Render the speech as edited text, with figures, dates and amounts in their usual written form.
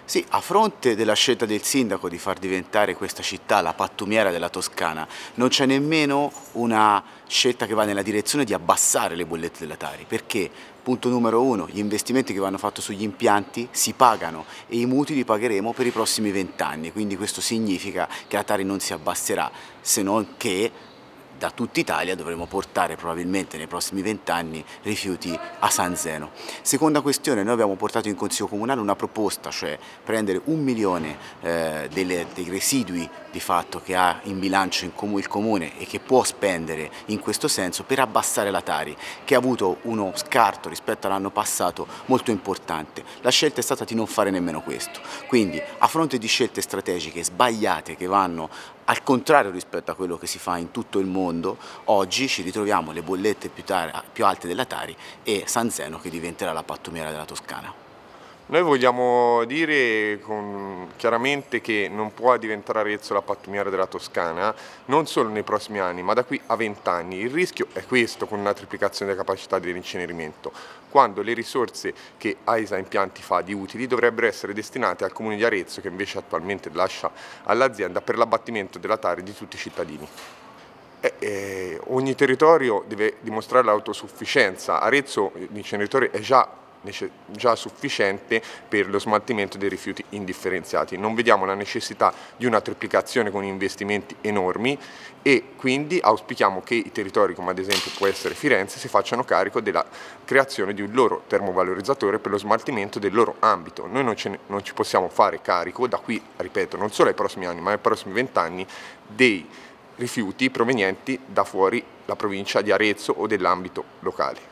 Sì, a fronte della scelta del sindaco di far diventare questa città la pattumiera della Toscana, non c'è nemmeno una scelta che va nella direzione di abbassare le bollette della Tari, perché, punto numero uno, gli investimenti che vanno fatti sugli impianti si pagano e i mutui li pagheremo per i prossimi 20 anni, quindi questo significa che la Tari non si abbasserà, se non che da tutta Italia dovremo portare probabilmente nei prossimi 20 anni rifiuti a San Zeno. Seconda questione, noi abbiamo portato in Consiglio Comunale una proposta, cioè prendere 1 milione dei residui di fatto che ha in bilancio il Comune e che può spendere in questo senso per abbassare la Tari, che ha avuto uno scarto rispetto all'anno passato molto importante. La scelta è stata di non fare nemmeno questo, quindi a fronte di scelte strategiche sbagliate che vanno al contrario rispetto a quello che si fa in tutto il mondo, oggi ci ritroviamo le bollette più alte della Tari e San Zeno che diventerà la pattumiera della Toscana. Noi vogliamo dire chiaramente che non può diventare Arezzo la pattumiera della Toscana, non solo nei prossimi anni, ma da qui a 20 anni. Il rischio è questo con una triplicazione della capacità dell'incenerimento, quando le risorse che AISA Impianti fa di utili dovrebbero essere destinate al Comune di Arezzo, che invece attualmente lascia all'azienda per l'abbattimento della Tari di tutti i cittadini. Ogni territorio deve dimostrare l'autosufficienza. Arezzo l'inceneritore è già sufficiente per lo smaltimento dei rifiuti indifferenziati. Non vediamo la necessità di una triplicazione con investimenti enormi e quindi auspichiamo che i territori, come ad esempio può essere Firenze, si facciano carico della creazione di un loro termovalorizzatore per lo smaltimento del loro ambito. Noi non ci possiamo fare carico da qui, ripeto, non solo ai prossimi anni, ma ai prossimi 20 anni dei rifiuti provenienti da fuori la provincia di Arezzo o dell'ambito locale.